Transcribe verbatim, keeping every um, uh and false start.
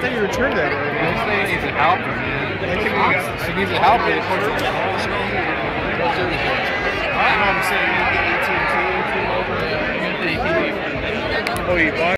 thought you returned that already. This thing needs a helper, man. She needs a helper. I know I'm saying you get A T and T over. Yeah. Oh, you bought